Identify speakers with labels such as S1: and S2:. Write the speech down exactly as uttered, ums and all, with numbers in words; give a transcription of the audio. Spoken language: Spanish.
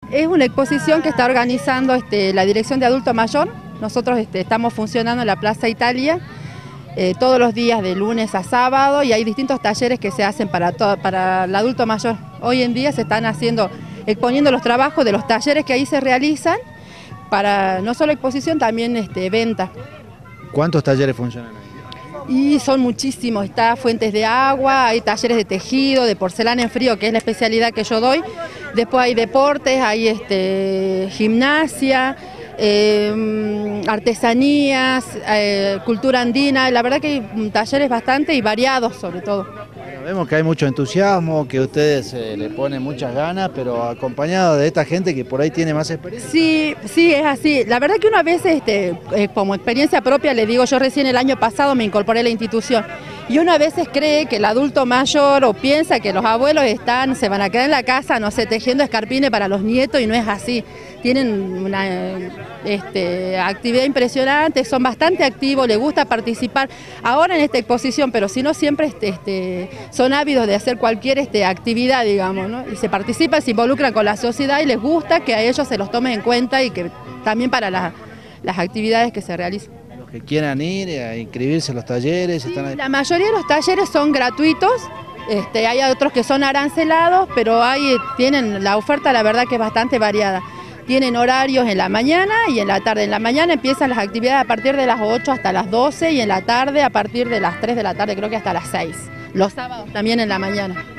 S1: Es una exposición que está organizando este, la Dirección de Adulto Mayor. Nosotros este, estamos funcionando en la Plaza Italia eh, todos los días de lunes a sábado y hay distintos talleres que se hacen para, todo, para el adulto mayor. Hoy en día se están haciendo, exponiendo los trabajos de los talleres que ahí se realizan para no solo exposición, también este, venta.
S2: ¿Cuántos talleres funcionan ahí?
S1: Y son muchísimos, está fuentes de agua, hay talleres de tejido, de porcelana en frío, que es la especialidad que yo doy. Después hay deportes, hay este, gimnasia, eh, artesanías, eh, cultura andina. La verdad que hay talleres bastante y variados sobre todo.
S2: Bueno, vemos que hay mucho entusiasmo, que ustedes eh, le ponen muchas ganas, pero acompañado de esta gente que por ahí tiene más experiencia.
S1: Sí, sí, es así. La verdad que uno a veces, este, eh, como experiencia propia, le digo, yo recién el año pasado me incorporé a la institución y uno a veces cree que el adulto mayor o piensa que los abuelos están, se van a quedar en la casa, no sé, tejiendo escarpines para los nietos y no es así. Tienen una este, actividad impresionante, son bastante activos, les gusta participar ahora en esta exposición, pero si no siempre este, este, son ávidos de hacer cualquier este, actividad, digamos, ¿no? Y se participan, se involucran con la sociedad y les gusta que a ellos se los tomen en cuenta y que también para la, las actividades que se realizan.
S2: Los que quieran ir a inscribirse en los talleres.
S1: Sí,
S2: están ahí.
S1: La mayoría de los talleres son gratuitos. Este, hay otros que son arancelados, pero hay, tienen la oferta, la verdad que es bastante variada. Tienen horarios en la mañana y en la tarde. En la mañana empiezan las actividades a partir de las ocho hasta las doce y en la tarde a partir de las tres de la tarde, creo que hasta las seis. Los sábados también en la mañana.